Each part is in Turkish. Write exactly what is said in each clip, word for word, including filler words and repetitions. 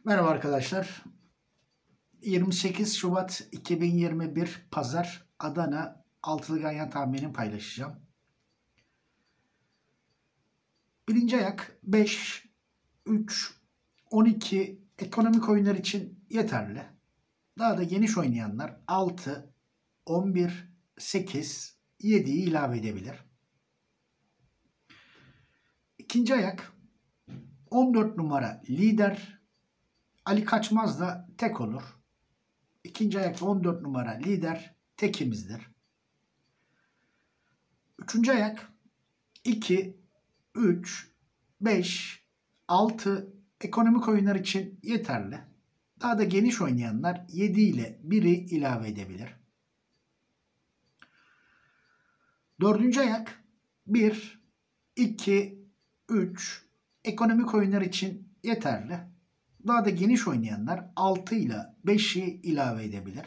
Merhaba arkadaşlar. yirmi sekiz Şubat iki bin yirmi bir Pazar Adana altılı ganyan tahminini paylaşacağım. Birinci ayak beş, üç, on iki ekonomik oyunlar için yeterli. Daha da geniş oynayanlar altı, on bir, sekiz, yediyi ilave edebilir. İkinci ayak on dört numara lider. Ali Kaçmaz da tek olur. İkinci ayakta on dört numara lider tekimizdir. Üçüncü ayak iki, üç, beş, altı ekonomik oyunlar için yeterli. Daha da geniş oynayanlar yedi ile biri ilave edebilir. Dördüncü ayak bir, iki, üç ekonomik oyunlar için yeterli. Daha da geniş oynayanlar altı ile beşi ilave edebilir.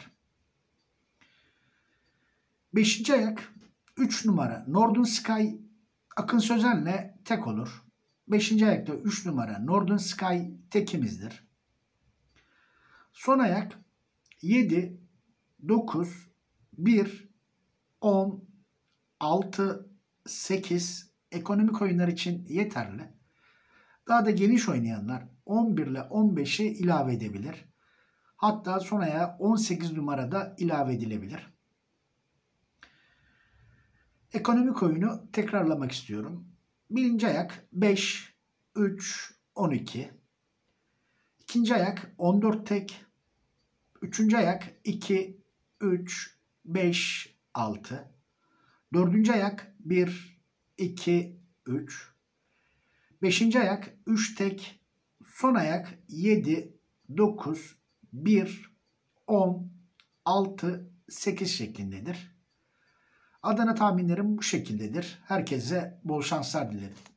Beşinci ayak üç numara Northern Sky Akın Sözen'le tek olur. Beşinci ayakta üç numara Northern Sky tekimizdir. Son ayak yedi, dokuz, bir, on, altı, sekiz ekonomik oyunlar için yeterli. Daha da geniş oynayanlar on bir ile on beşi ilave edebilir. Hatta son ayağa on sekiz numarada ilave edilebilir. Ekonomik oyunu tekrarlamak istiyorum. Birinci ayak beş, üç, on iki. İkinci ayak on dört tek. Üçüncü ayak iki, üç, beş, altı. Dördüncü ayak bir, iki, üç. Beşinci ayak üç tek. Son ayak yedi, dokuz, bir, on, altı, sekiz şeklindedir. Adana tahminlerim bu şekildedir. Herkese bol şanslar dilerim.